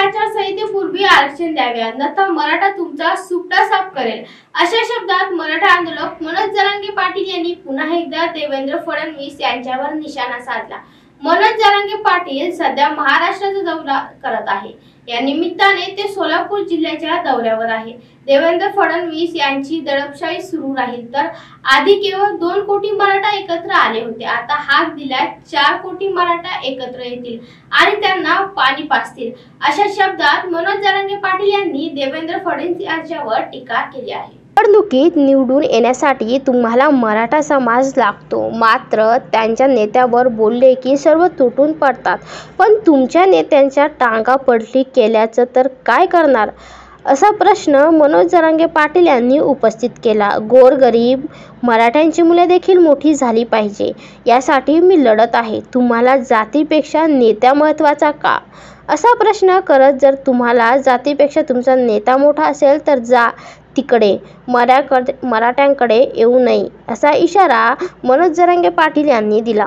आचारसंहितेपूर्वी आरक्षण द्यावे, अन्यथा मराठा तुमचा सुपडा साफ करेल, अशा शब्दात मराठा आंदोलक मनोज जरांगे पाटील यांनी पुन्हा एकदा देवेंद्र फडणवीस यांच्यावर निशाणा साधला। मनोज जरांगे पाटील सध्या महाराष्ट्राचा दौरा करत आहे। या निमित्ताने ते सोलापूर जिल्ह्याच्या दौऱ्यावर आहे। देवेंद्र फडणवीस यांची दडपशाही सुरू राहील तर आधी केवळ 2 कोटी मराठा एकत्र आले होते, आता हाक दिला 4 कोटी मराठा एकत्र येतील आणि त्यांना पाणी पाजतील, अशा शब्दात मनोज जरांगे पाटील यांनी देवेंद्र फडणवीस यांच्यावर टीका केली आहे। निवडणुकीत निवडून येण्यासाठी तुम्हाला मराठा समाज लागतो, मात्र त्यांच्या नेत्यावर बोलले की सर्व तुटून पडतात। पण तुमच्या नेत्यांच्या टांगा पडली केल्याचं तर काय करणार, असा प्रश्न मनोज जरांगे पाटील यांनी उपस्थित केला। गोरगरीब मराठ्यांची मुले देखील मोठी झाली पाहिजे, यासाठी मी लढत आहे। तुम्हाला जातीपेक्षा नेता महत्त्वाचा का, असा प्रश्न करत जर तुम्हाला जातीपेक्षा तुमचा नेता मोठा असेल तर जा तिकडे, मराठ्यांकडे येऊ नये, असा इशारा मनोज जरांगे पाटील यांनी दिला।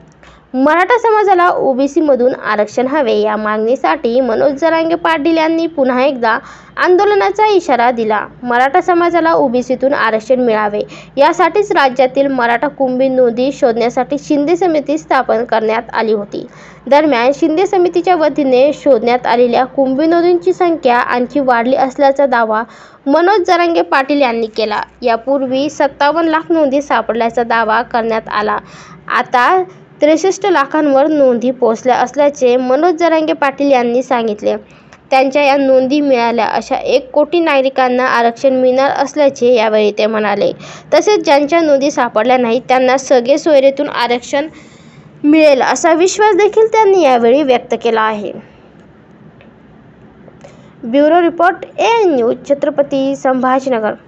मराठा समाजाला ओबीसी मधून आरक्षण हवे, या मागणीसाठी मनोज जरांगे पाटील यांनी पुन्हा एकदा आंदोलनाचा इशारा दिला। मराठा समाजाला ओबीसीतून आरक्षण मिळावे, यासाठीच राज्यातील मराठा कुणबी नोंदी शोधण्यासाठी शिंदे समिती स्थापन करण्यात आली होती। दरम्यान शिंदे समितीच्या वतीने शोधण्यात आलेल्या कुणबी नोंदींची संख्या आणखी वाढली असल्याचा दावा मनोज जरांगे पाटील यांनी केला। यापूर्वी 57 लाख नोंदी सापडल्याचा दावा करण्यात आला, आता 63 लाखांवर नोंदी पोहोचल्या असल्याचे मनोज जरांगे पाटील यांनी सांगितले। त्यांच्या या नोंदी मिळाल्या अशा 1 कोटी नागरिकांना आरक्षण मिळणार असल्याचे यावेळी ते म्हणाले। तसेच ज्यांच्या नोंदी सापडल्या नाहीत त्यांना सगळे सोयरेतून आरक्षण मिळेल असा विश्वास देखील त्यांनी यावेळी व्यक्त केला आहे। Bureau report AN news, Chhatrapati Sambhajinagar.